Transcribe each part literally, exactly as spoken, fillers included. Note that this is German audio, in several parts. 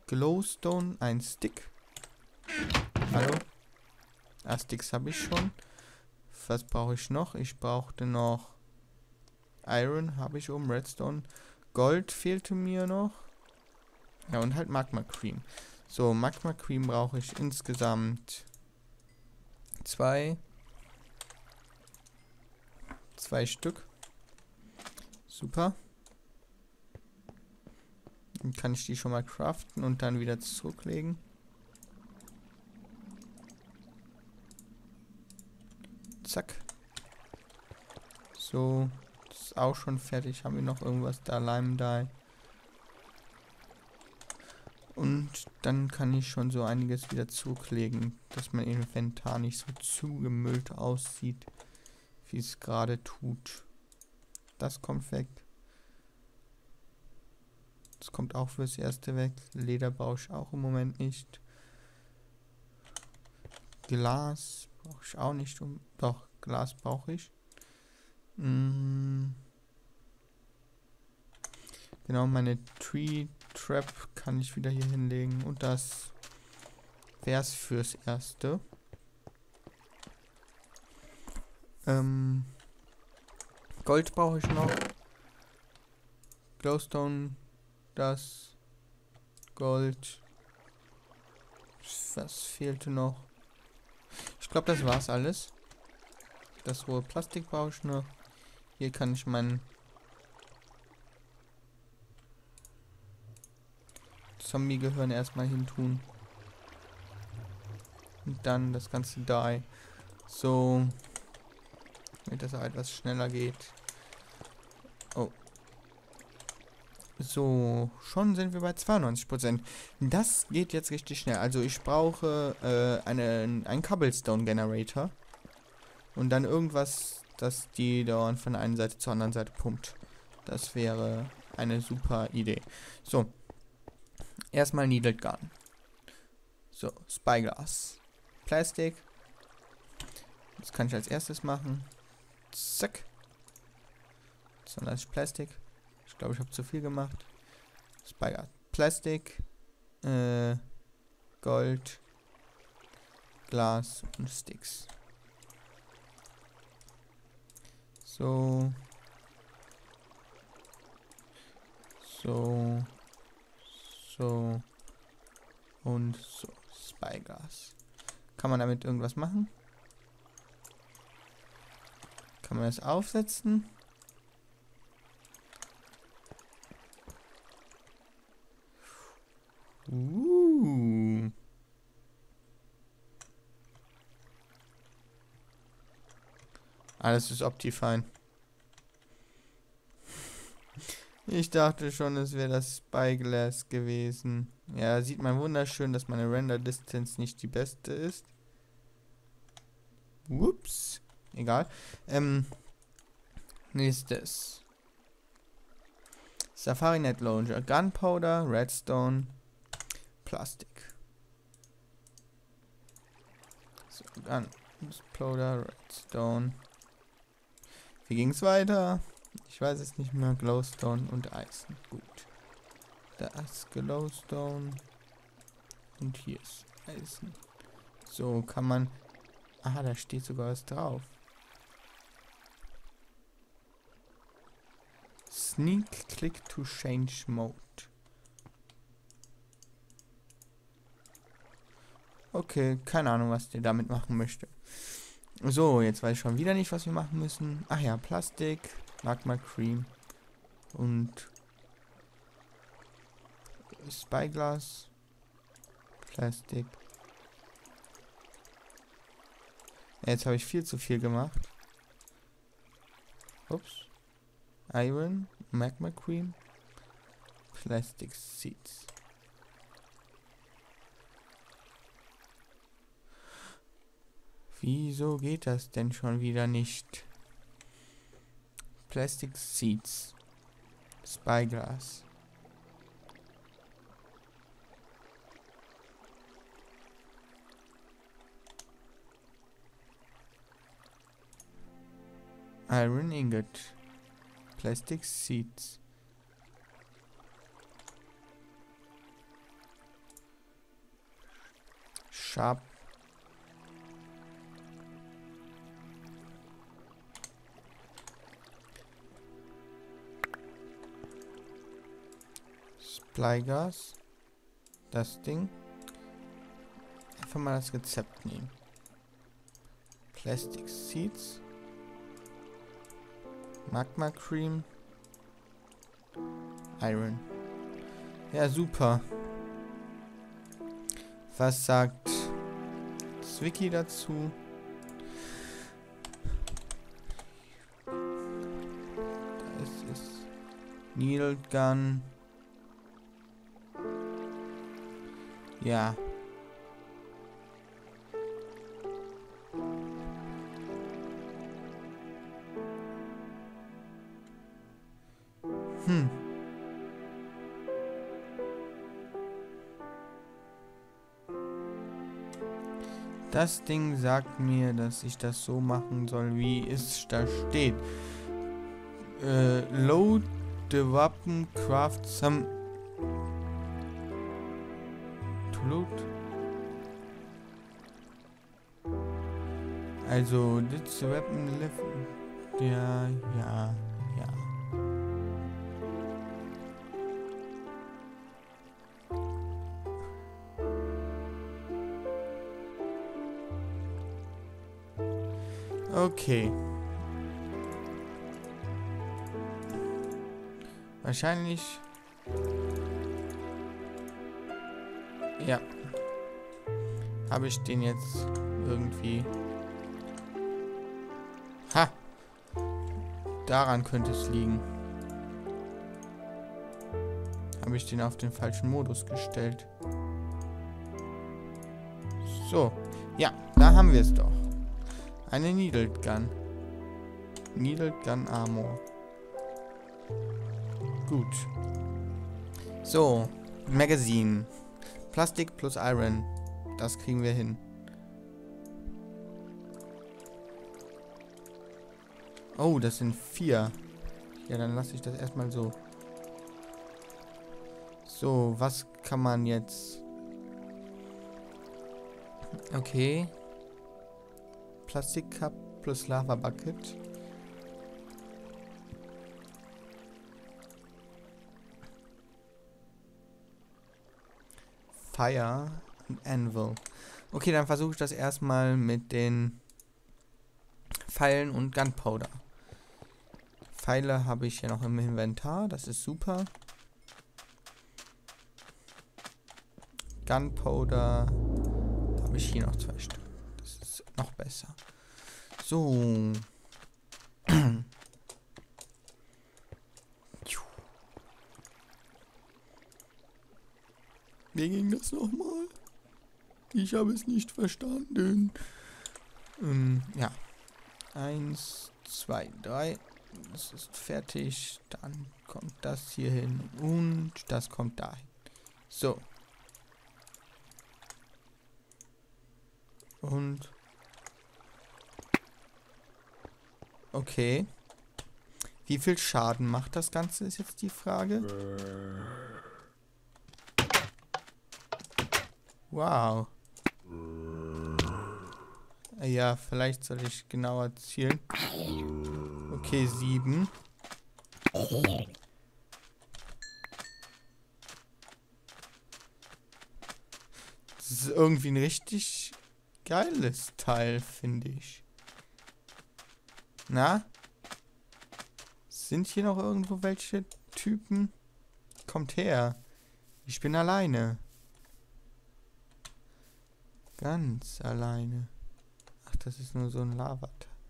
Glowstone, ein Stick. Hallo? Ah, Sticks habe ich schon. Was brauche ich noch? Ich brauchte noch Iron, habe ich oben, Redstone. Gold fehlte mir noch. Ja, und halt Magma Cream. So, Magma Cream brauche ich insgesamt zwei. Zwei Stück. Super. Dann kann ich die schon mal craften und dann wieder zurücklegen. Zack. So, das ist auch schon fertig. Haben wir noch irgendwas da? Lime Dye. Und dann kann ich schon so einiges wieder zurücklegen, dass mein Inventar nicht so zugemüllt aussieht, wie es gerade tut. Das kommt weg. Das kommt auch fürs Erste weg. Leder brauche ich auch im Moment nicht. Glas brauche ich auch nicht. Um Doch, Glas brauche ich. Mm. Genau, meine Tree Trap kann ich wieder hier hinlegen. Und das wäre es fürs Erste. Ähm, Gold brauche ich noch. Glowstone, das Gold. Was fehlte noch? Ich glaube, das war's alles. Das rohe Plastik brauche ich noch. Hier kann ich meinen Zombie-Gehirn erstmal hin tun. Und dann das ganze Dye. So. Damit das auch etwas schneller geht. Oh. So, schon sind wir bei zweiundneunzig Prozent. Das geht jetzt richtig schnell. Also ich brauche äh, eine, einen Cobblestone Generator. Und dann irgendwas, das die dauernd von der einen Seite zur anderen Seite pumpt. Das wäre eine super Idee. So. Erstmal Needled Gun. So, Spyglass. Plastik. Das kann ich als erstes machen. Zack. So, lasse ich Plastik. Ich glaube, ich habe zu viel gemacht. Spyglass. Plastik. Äh, Gold. Glas und Sticks. So. So. So. Und so. Spyglass. Kann man damit irgendwas machen? Kann man das aufsetzen? Uh. Alles ist Optifine. Ich dachte schon, es wäre das Spyglass gewesen. Ja, sieht man wunderschön, dass meine Render Distance nicht die beste ist. Ups. Egal. Ähm. Nächstes. Safari Net Launcher. Gunpowder, Redstone, Plastik. So, Gunpowder, Redstone. Wie ging es weiter? Ich weiß es nicht mehr. Glowstone und Eisen. Gut. Da ist Glowstone. Und hier ist Eisen. So, kann man... Aha, da steht sogar was drauf. Sneak Click to Change Mode. Okay, keine Ahnung, was der damit machen möchte. So, jetzt weiß ich schon wieder nicht, was wir machen müssen. Ach ja, Plastik, Magma Cream und Spyglass, Plastik. Jetzt habe ich viel zu viel gemacht. Ups. Iron, Magma Cream, Plastic Seeds. Wieso geht das denn schon wieder nicht? Plastic Seeds. Spyglass. Iron Ingot. Plastic Seeds. Sharp. Splygas. Das Ding. Einfach mal das Rezept nehmen. Plastic Seeds. Magma Cream. Iron. Ja, super. Was sagt das Wiki dazu? Da ist es. Needle Gun. Ja. Hm. Das Ding sagt mir, dass ich das so machen soll, wie es da steht. Äh, load the weapon, craft some... To load? Also, this weapon left... Ja, ja, ja. Okay. Wahrscheinlich... Ja. Habe ich den jetzt irgendwie... Ha! Daran könnte es liegen. Habe ich den auf den falschen Modus gestellt. So. Ja, da haben wir es doch. Eine Needle Gun. Needle Gun Armor. Gut. So. Magazine. Plastik plus Iron. Das kriegen wir hin. Oh, das sind vier. Ja, dann lasse ich das erstmal so. So, was kann man jetzt... Okay. Plastik Cup plus Lava Bucket. Fire und Anvil. Okay, dann versuche ich das erstmal mit den Pfeilen und Gunpowder. Pfeile habe ich ja noch im Inventar, das ist super. Gunpowder habe ich hier noch zwei Stück. Das ist noch besser. So. Wie ging das nochmal? Ich habe es nicht verstanden. Ähm, ja. Eins, zwei, drei. Das ist fertig. Dann kommt das hier hin. Und das kommt dahin. So. Und. Okay. Wie viel Schaden macht das Ganze, ist jetzt die Frage. Wow. Ja, vielleicht soll ich genauer zielen. Okay, sieben. Das ist irgendwie ein richtig geiles Teil, finde ich. Na? Sind hier noch irgendwo welche Typen? Kommt her. Ich bin alleine. Ganz alleine. Ach, das ist nur so ein Lava.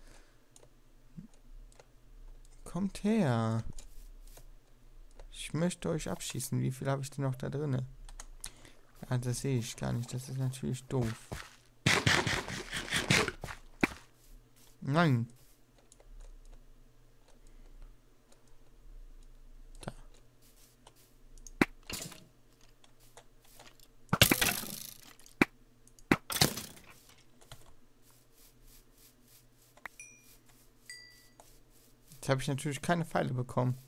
Kommt her. Ich möchte euch abschießen. Wie viel habe ich denn noch da drinne? Ah, das sehe ich gar nicht. Das ist natürlich doof. Nein. Da. Jetzt habe ich natürlich keine Pfeile bekommen.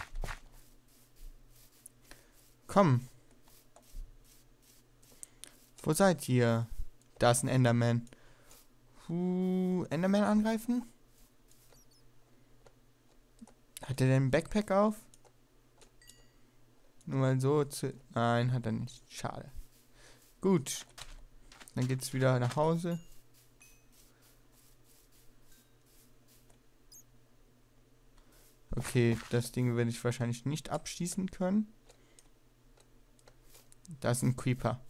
Komm. Wo seid ihr? Da ist ein Enderman. Uh, Enderman angreifen? Hat er denn ein Backpack auf? Nur mal so zu... Nein, hat er nicht. Schade. Gut. Dann geht's wieder nach Hause. Okay, das Ding werde ich wahrscheinlich nicht abschießen können. Da ist ein Creeper.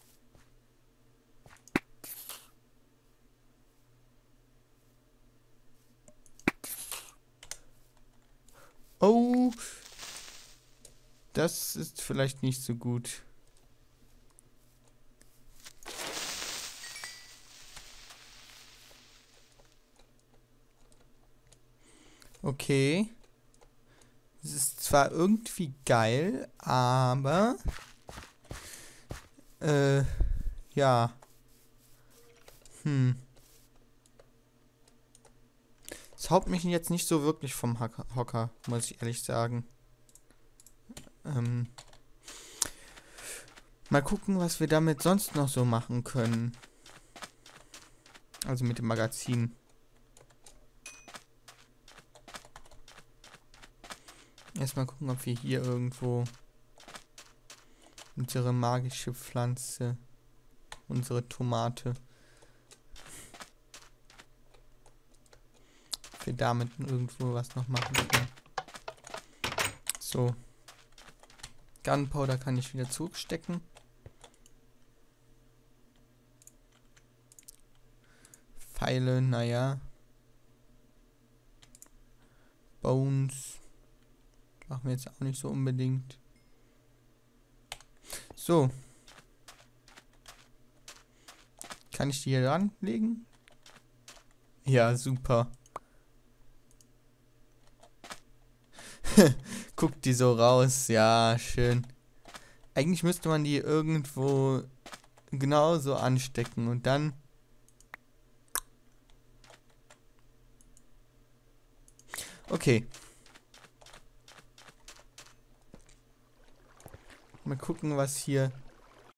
Oh, das ist vielleicht nicht so gut. Okay. Es ist zwar irgendwie geil, aber äh, ja. Hm. Es haut mich jetzt nicht so wirklich vom Hocker, muss ich ehrlich sagen. Ähm, mal gucken, was wir damit sonst noch so machen können. Also mit dem Magazin. Erstmal gucken, ob wir hier irgendwo unsere magische Pflanze, unsere Tomate, ob wir damit irgendwo was noch machen können. So. Gunpowder kann ich wieder zurückstecken. Pfeile, naja. Bones. Machen wir jetzt auch nicht so unbedingt. So. Kann ich die hier ranlegen? Ja, super. Guckt die so raus. Ja, schön. Eigentlich müsste man die irgendwo genauso anstecken und dann... Okay. Mal gucken, was hier